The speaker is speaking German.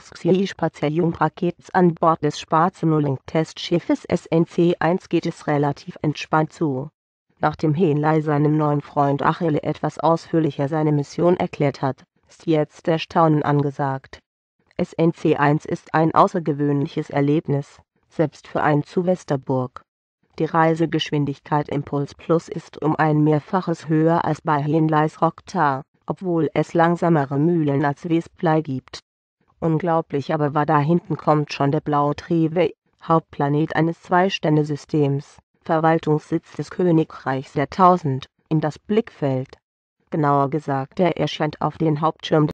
Xi-Spazierjungpakets an Bord des Space-Nullink-Testschiffes SNC-1 geht es relativ entspannt zu. Nachdem Henley seinem neuen Freund Achille etwas ausführlicher seine Mission erklärt hat, ist jetzt Erstaunen angesagt. SNC-1 ist ein außergewöhnliches Erlebnis, selbst für einen zu Westerburg. Die Reisegeschwindigkeit im Puls Plus ist um ein Mehrfaches höher als bei Henleys Rokta, obwohl es langsamere Mühlen als Wesplay gibt. Unglaublich aber war, da hinten kommt schon der blaue Trivey, Hauptplanet eines Zwei-Sterne-Systems, Verwaltungssitz des Königreichs der Tausend, in das Blickfeld. Genauer gesagt, er erscheint auf den Hauptschirm